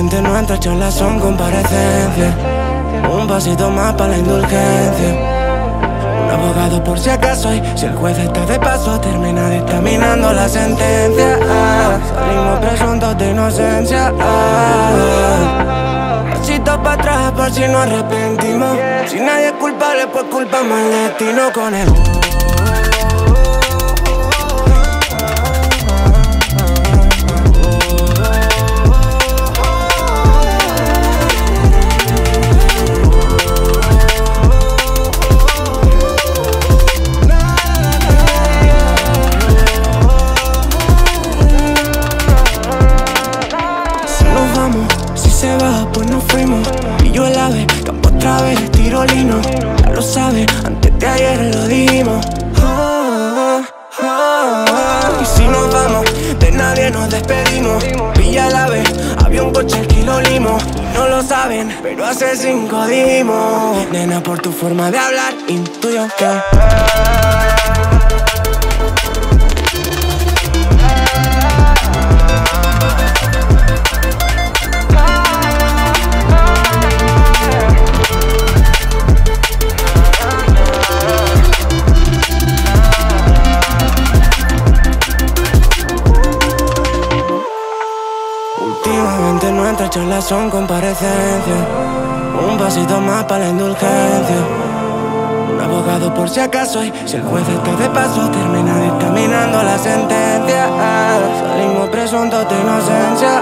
Últimamente nuestras charlas son comparecencias. Un pasito más para la indulgencia. Un abogado por si acaso, y si el juez está de paso, termina dictaminando la sentencia. Salimos presuntos de inocencia. Pasito para atrás por si nos arrepentimos. Si nadie es culpable, pues culpamos al destino con él. Si se va, pues nos fuimos. Y yo el ave, campo otra vez, tiro lino. Ya lo sabes, antes de ayer lo dijimos. Y si nos vamos, de nadie nos despedimos. Pilla el ave, había un coche al que lo limos. No lo saben, pero hace 5 dimos. Nena, por tu forma de hablar, intuyo que últimamente nuestras charlas son comparecencias. Un pasito más para la indulgencia. Un abogado por si acaso, y si el juez está de paso, termina dictaminando la sentencia. Salimos presuntos de inocencia.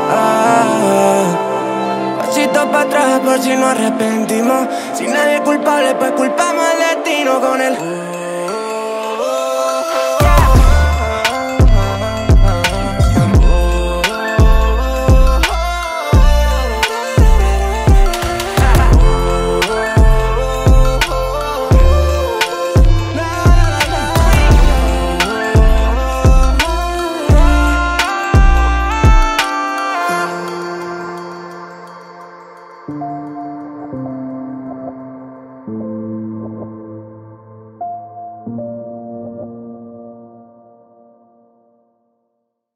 Pasito para atrás por si nos arrepentimos. Si nadie es culpable, pues culpamos al destino con él.